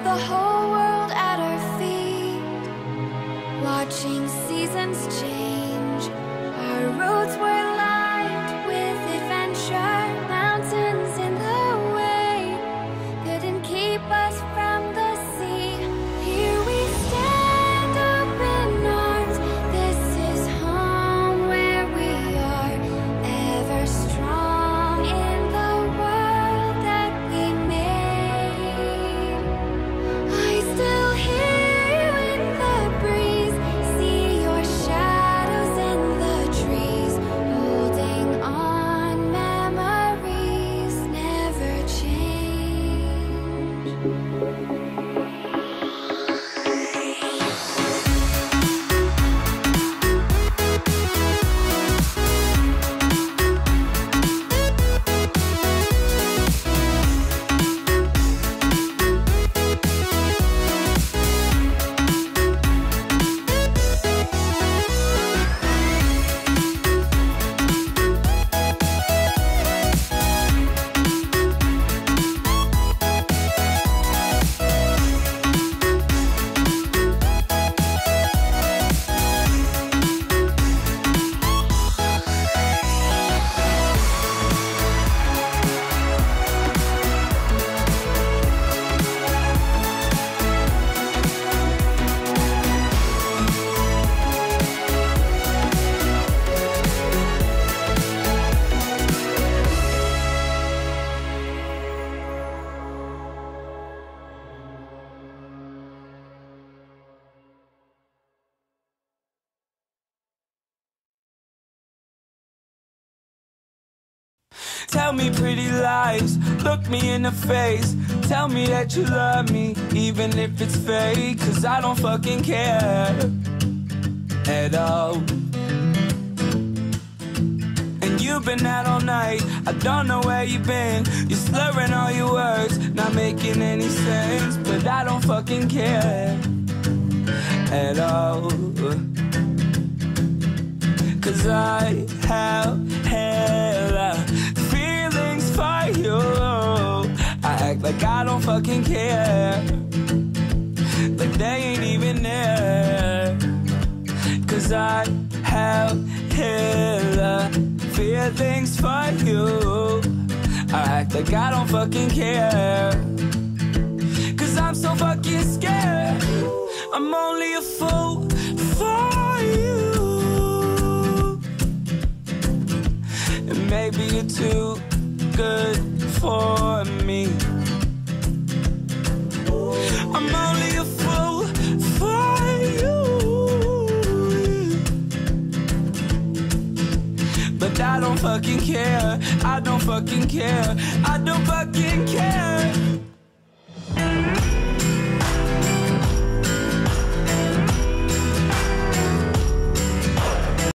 the whole world at our feet, watching seasons change. Our roads were lined with adventure, mountains in the way couldn't keep us from the sea. Here we stand, open arms. This is home where we are, ever strong in the world that we made. I still hear you in the breeze, see your shadows in the trees, holding on, memories never change. Tell me pretty lies, look me in the face. Tell me that you love me, even if it's fake. Cause I don't fucking care at all. And you've been out all night, I don't know where you've been. You're slurring all your words, not making any sense. But I don't fucking care at all. Cause I have hella feelings for you. I act like I don't fucking care, like they ain't even there. Cause I have hella feelings for you. I act like I don't fucking care, cause I'm so fucking scared. I'm only a fool for you. And maybe you're too good for me. I'm only a fool for you. But I don't fucking care, I don't fucking care, I don't fucking care.